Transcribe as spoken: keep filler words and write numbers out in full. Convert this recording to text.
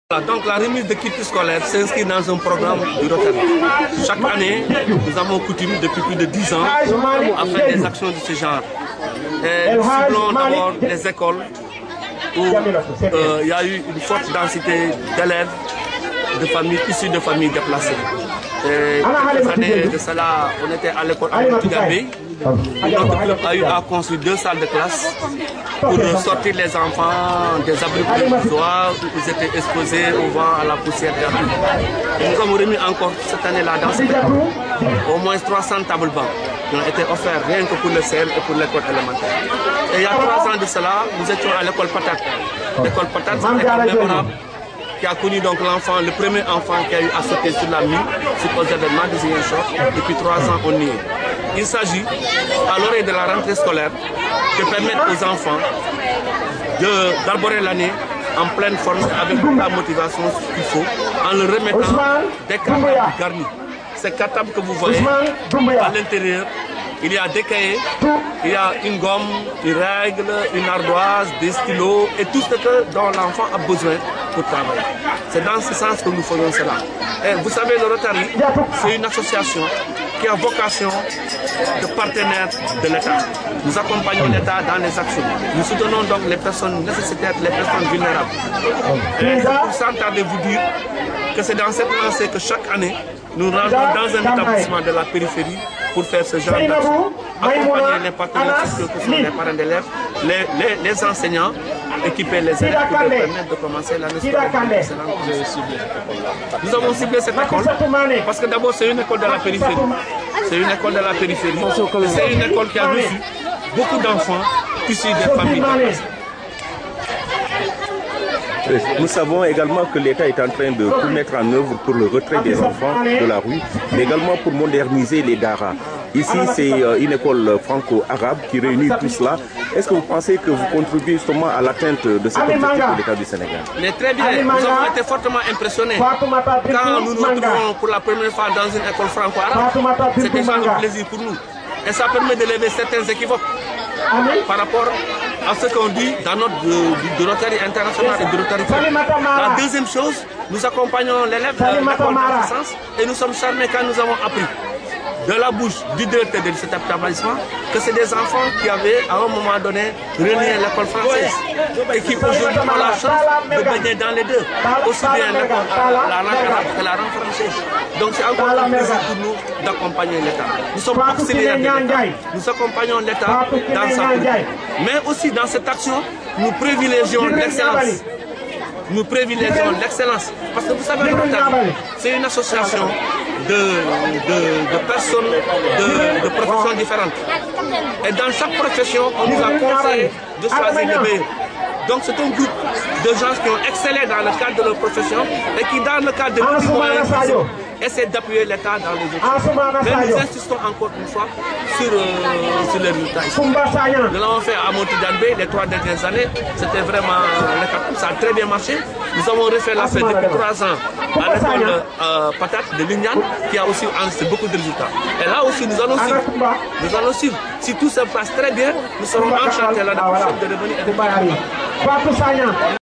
Donc la remise de kits scolaires s'inscrit dans un programme du Rotary. Chaque année, nous avons coutume depuis plus de dix ans à faire des actions de ce genre. Et nous ciblons d'abord les écoles où euh, il y a eu une forte densité d'élèves de familles issues de familles déplacées. Et quelques années de cela, on était à l'école à Moutougamé. Notre club a eu à construire deux salles de classe pour sortir les enfants des abris provisoires où ils étaient exposés au vent, à la poussière et à tout. Et nous avons remis encore cette année-là dans cette école au moins trois cents tables bancs qui ont été offerts rien que pour le C M et pour l'école élémentaire. Et il y a trois ans de cela, nous étions à l'école Patate. L'école Patate, c'est une école mémorable qui a connu donc l'enfant, le premier enfant qui a eu à sauter sur la mine, suite aux événements de Ziguinchor. Depuis trois ans, on y est. Il s'agit, à l'orée de la rentrée scolaire, de permettre aux enfants d'arborer l'année en pleine forme avec toute la motivation qu'il faut, en leur remettant des cartables garnis. Ces cartables que vous voyez, à l'intérieur, il y a des cahiers, il y a une gomme, une règle, une ardoise, des stylos et tout ce que, dont l'enfant a besoin pour travailler. C'est dans ce sens que nous faisons cela. Et vous savez, le Rotary, c'est une association qui a vocation de partenaire de l'État. Nous accompagnons l'État dans les actions. Nous soutenons donc les personnes nécessitaires, les personnes vulnérables. Et sans tarder vous dire que c'est dans cette lancée que chaque année, nous rentrons dans un établissement de la périphérie pour faire ce genre d'action. Accompagner les partenaires sociaux que sont les parents d'élèves, les, les, les enseignants, équiper les élèves pour leur permettre de commencer l'année scolaire. Nous avons ciblé cette école parce que d'abord c'est une école de la périphérie. C'est une école de la périphérie. C'est une école qui a reçu beaucoup d'enfants issus des familles déplacées. Nous savons également que l'État est en train de tout mettre en œuvre pour le retrait des enfants de la rue, mais également pour moderniser les daras. Ici, c'est une école franco-arabe qui réunit tout cela. Est-ce que vous pensez que vous contribuez justement à l'atteinte de cet objectif de l'État du Sénégal? Mais très bien, nous avons été fortement impressionnés. Quand nous nous retrouvons pour la première fois dans une école franco-arabe, c'est déjà un plaisir pour nous. Et ça permet de lever certains équivoques par rapport à ce qu'on dit dans notre du Rotary international et du Rotary français. La deuxième chose, nous accompagnons l'élève de l'école dans ce sens et nous sommes charmés quand nous avons appris de la bouche du directeur de cet établissement que c'est des enfants qui avaient à un moment donné renié l'école française et qui aujourd'hui ont la chance de baigner dans les deux, aussi bien la langue arabe que la langue française. Donc c'est encore un plaisir pour nous d'accompagner l'État. Nous sommes auxiliaires de l'État, nous accompagnons l'État dans sa politique. Mais aussi dans cette action, nous privilégions l'excellence. Nous privilégions l'excellence. Parce que vous savez, c'est une association de, de, de personnes de, de professions différentes. Et dans chaque profession, on nous a conseillé de choisir le meilleur. Donc c'est un groupe de gens qui ont excellé dans le cadre de leur profession et qui, dans le cadre de leurs moyens, essaient d'appuyer l'État dans les autres. Mais nous insistons encore une fois sur, euh, sur les résultats. Nous l'avons fait à Moutougamé les trois dernières années. C'était vraiment le cas. Ça a très bien marché. Nous avons refait la fête depuis trois ans à l'école euh, Patate de Lignan qui a aussi enregistré beaucoup de résultats. Et là aussi, nous allons suivre. Nous allons suivre. Si tout se passe très bien, nous serons enchantés l'année prochaine de revenir et de